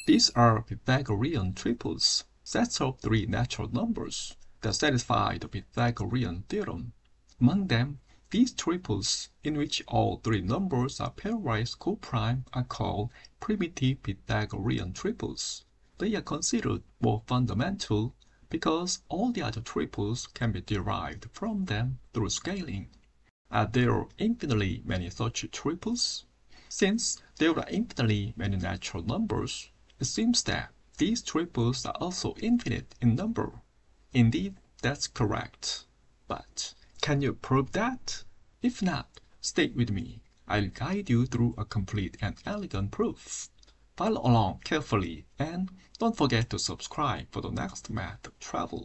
These are Pythagorean triples, sets of three natural numbers that satisfy the Pythagorean theorem. Among them, these triples, in which all three numbers are pairwise coprime, are called primitive Pythagorean triples. They are considered more fundamental because all the other triples can be derived from them through scaling. Are there infinitely many such triples? Since there are infinitely many natural numbers, it seems that these triples are also infinite in number. Indeed, that's correct. But can you prove that? If not, stay with me. I'll guide you through a complete and elegant proof. Follow along carefully and don't forget to subscribe for the next math travel.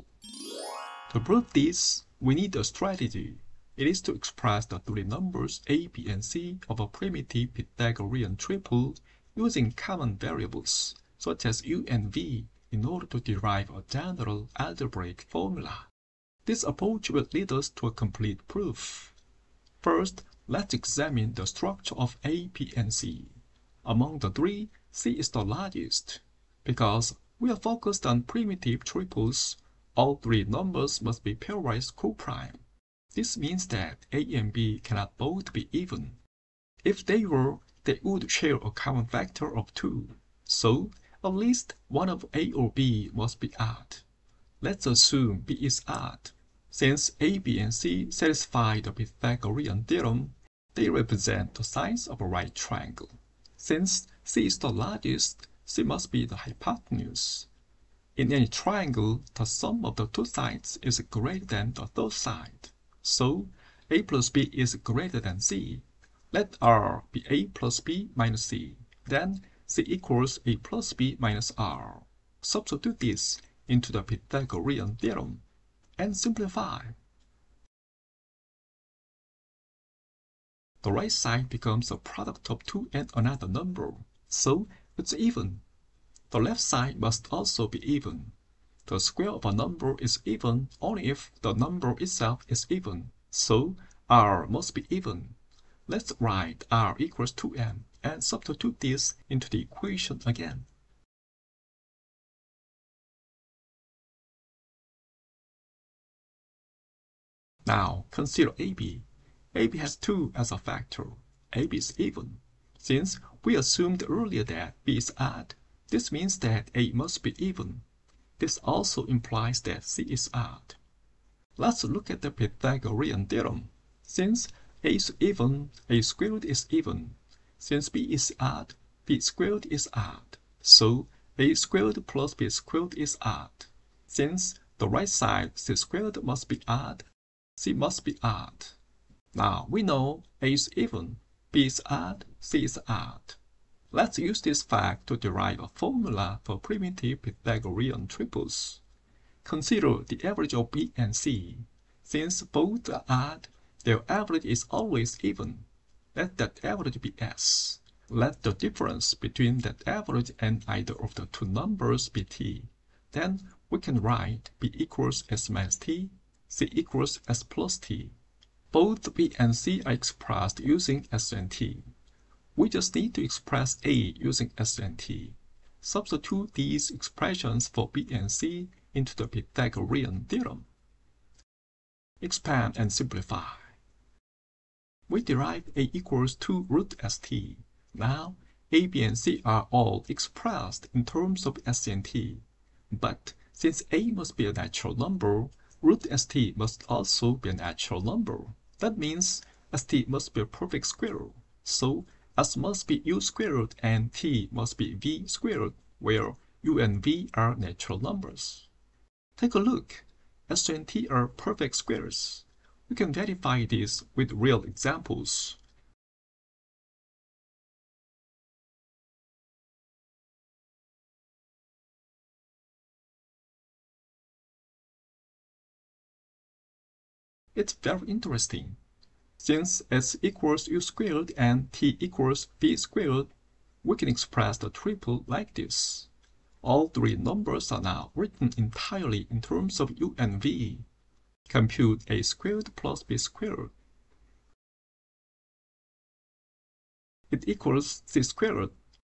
To prove this, we need a strategy. It is to express the three numbers a, b, and c of a primitive Pythagorean triple using common variables, such as u and v, in order to derive a general algebraic formula. This approach will lead us to a complete proof. First, let's examine the structure of a, b, and c. Among the three, c is the largest. Because we are focused on primitive triples, all three numbers must be pairwise coprime. This means that a and b cannot both be even. If they were, they would share a common factor of 2. So, at least one of a or b must be odd. Let's assume b is odd. Since a, b, and c satisfy the Pythagorean theorem, they represent the sides of a right triangle. Since c is the largest, c must be the hypotenuse. In any triangle, the sum of the two sides is greater than the third side. So, a plus b is greater than c. Let r be a plus b minus c. Then, c equals a plus b minus r. Substitute this into the Pythagorean theorem and simplify. The right side becomes a product of 2 and another number, so it's even. The left side must also be even. The square of a number is even only if the number itself is even, so r must be even. Let's write r equals 2m and substitute this into the equation again. Now consider AB. AB has 2 as a factor. AB is even. Since we assumed earlier that B is odd, this means that A must be even. This also implies that C is odd. Let's look at the Pythagorean theorem. Since A is even, A squared is even. Since B is odd, B squared is odd. So A squared plus B squared is odd. Since the right side C squared must be odd, C must be odd. Now we know A is even, B is odd, C is odd. Let's use this fact to derive a formula for primitive Pythagorean triples. Consider the average of B and C. Since both are odd, their average is always even. Let that average be S. Let the difference between that average and either of the two numbers be T. Then we can write B equals S minus T, C equals S plus T. Both B and C are expressed using S and T. We just need to express A using S and T. Substitute these expressions for B and C into the Pythagorean theorem. Expand and simplify. We derive A equals 2 root ST. Now, A, B, and C are all expressed in terms of S and T. But since A must be a natural number, root ST must also be a natural number. That means ST must be a perfect square. So, S must be U squared and T must be V squared, where U and V are natural numbers. Take a look. S and T are perfect squares. We can verify this with real examples. It's very interesting. Since S equals U squared and T equals V squared, we can express the triple like this. All three numbers are now written entirely in terms of U and V. Compute A squared plus B squared. It equals C squared.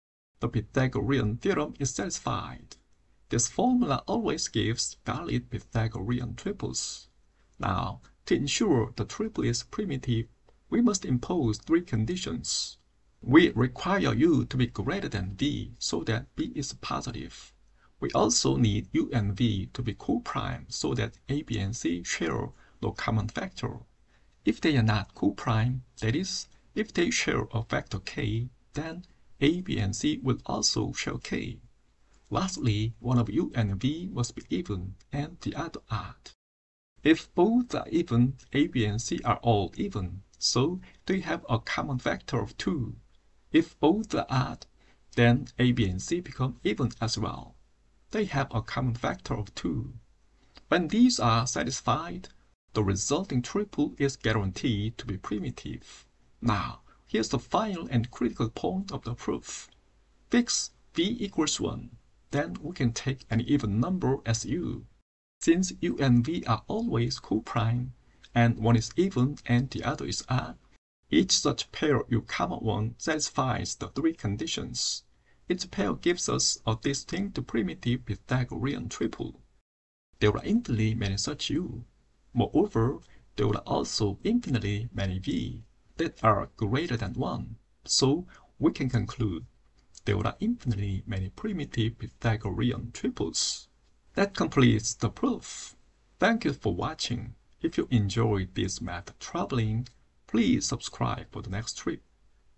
the Pythagorean theorem is satisfied. This formula always gives valid Pythagorean triples. Now, to ensure the triple is primitive, we must impose three conditions. We require u to be greater than v so that b is positive. We also need u and v to be co-prime so that a, b, and c share no common factor. If they are not co-prime, that is, if they share a factor k, then a, b, and c will also share k. Lastly, one of u and v must be even and the other odd. If both are even, a, b, and c are all even, so they have a common factor of 2. If both are odd, then a, b, and c become even as well. They have a common factor of 2. When these are satisfied, the resulting triple is guaranteed to be primitive. Now, here's the final and critical point of the proof. Fix v equals 1. Then we can take any even number as u. Since u and v are always co-prime, and one is even and the other is odd, each such pair u, one satisfies the three conditions. Each pair gives us a distinct primitive Pythagorean triple. There are infinitely many such u. Moreover, there are also infinitely many v that are greater than 1. So we can conclude there are infinitely many primitive Pythagorean triples. That completes the proof. Thank you for watching. If you enjoyed this math traveling, please subscribe for the next trip.